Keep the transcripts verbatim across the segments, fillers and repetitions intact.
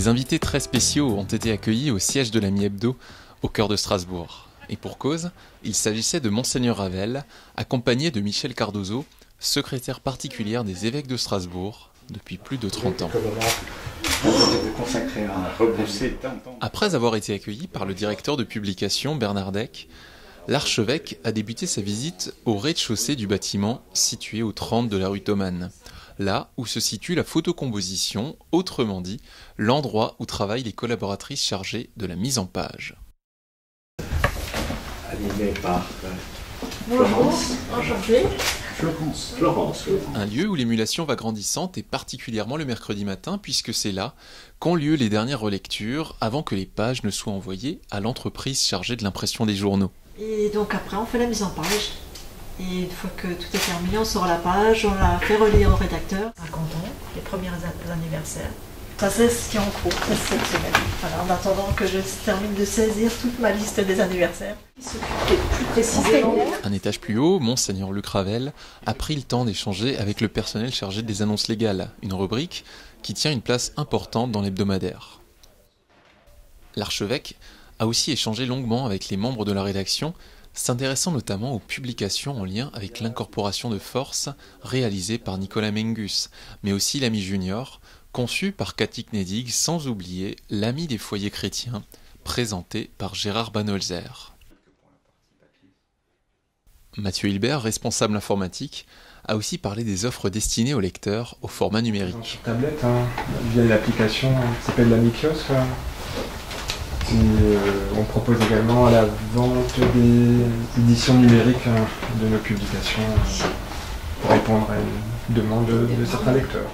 Des invités très spéciaux ont été accueillis au siège de l'Ami Hebdo, au cœur de Strasbourg. Et pour cause, il s'agissait de Monseigneur Ravel, accompagné de Michel Cardozo, secrétaire particulière des évêques de Strasbourg, depuis plus de trente ans. Après avoir été accueilli par le directeur de publication Bernard Deck, l'archevêque a débuté sa visite au rez-de-chaussée du bâtiment situé au trente de la rue Thomann, là où se situe la photocomposition, autrement dit, l'endroit où travaillent les collaboratrices chargées de la mise en page. Animé par Florence, enchantée. Florence. Florence. Un lieu où l'émulation va grandissante et particulièrement le mercredi matin puisque c'est là qu'ont lieu les dernières relectures avant que les pages ne soient envoyées à l'entreprise chargée de l'impression des journaux. Et donc après on fait la mise en page. Et une fois que tout est terminé, on sort la page, on la fait relire au rédacteur. Racontons les premiers anniversaires. Ça c'est ce qui est en cours, c'est cette semaine. Voilà, en attendant que je termine de saisir toute ma liste des anniversaires. Plus précisément. Un étage plus haut, Monseigneur Luc Ravel a pris le temps d'échanger avec le personnel chargé des annonces légales, une rubrique qui tient une place importante dans l'hebdomadaire. L'archevêque a aussi échangé longuement avec les membres de la rédaction, s'intéressant notamment aux publications en lien avec l'incorporation de force réalisée par Nicolas Mengus, mais aussi l'Ami Junior, conçu par Cathy Knedig, sans oublier l'Ami des foyers chrétiens, présenté par Gérard Banholzer. Mathieu Hilbert, responsable informatique, a aussi parlé des offres destinées aux lecteurs au format numérique. Tablette, hein, via l'application qui s'appelle l'Ami Kiosque. Et, euh, on propose également la vente des éditions numériques hein, de nos publications euh, pour répondre à une demande de, de certains lecteurs.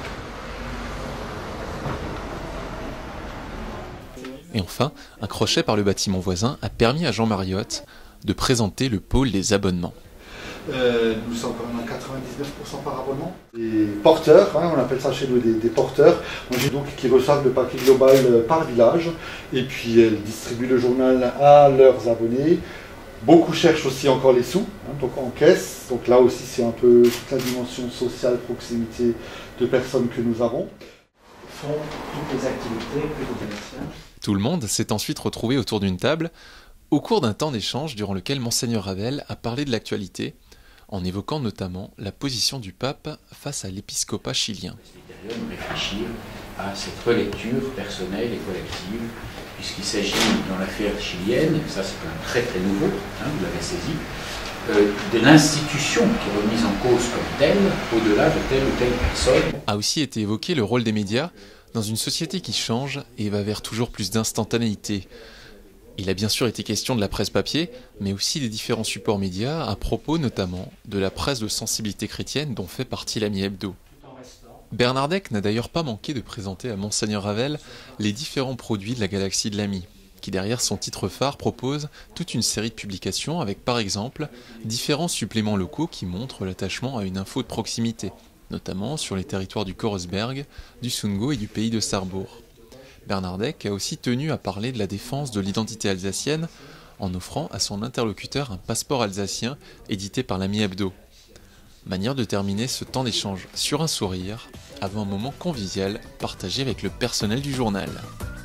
Et enfin, un crochet par le bâtiment voisin a permis à Jean Mariotte de présenter le pôle des abonnements. Euh, nous sommes quand même à quatre-vingt-dix-neuf pour cent par abonnement. Des porteurs, hein, on appelle ça chez nous des, des porteurs, donc, qui reçoivent le paquet global par village et puis elles distribuent le journal à leurs abonnés. Beaucoup cherchent aussi encore les sous, hein, donc en caisse. Donc là aussi c'est un peu toute la dimension sociale, proximité de personnes que nous avons. Font toutes les activités commerciales. Tout le monde s'est ensuite retrouvé autour d'une table au cours d'un temps d'échange durant lequel Monseigneur Ravel a parlé de l'actualité, en évoquant notamment la position du pape face à l'épiscopat chilien. Réfléchir à cette relecture personnelle et collective, puisqu'il s'agit dans l'affaire chilienne, et ça c'est quand même très très nouveau, hein, vous l'avez saisi, euh, de l'institution qui est remise en cause comme telle, au-delà de telle ou telle personne. A aussi été évoqué le rôle des médias dans une société qui change et va vers toujours plus d'instantanéité. Il a bien sûr été question de la presse papier, mais aussi des différents supports médias, à propos notamment de la presse de sensibilité chrétienne dont fait partie l'Ami Hebdo. Bernard Deck n'a d'ailleurs pas manqué de présenter à Monseigneur Ravel les différents produits de la galaxie de l'Ami, qui derrière son titre phare propose toute une série de publications avec par exemple différents suppléments locaux qui montrent l'attachement à une info de proximité, notamment sur les territoires du Korresberg, du Sundgau et du pays de Sarrebourg. Bernard Deck a aussi tenu à parler de la défense de l'identité alsacienne en offrant à son interlocuteur un passeport alsacien édité par l'Ami Hebdo. Manière de terminer ce temps d'échange sur un sourire avant un moment convivial partagé avec le personnel du journal.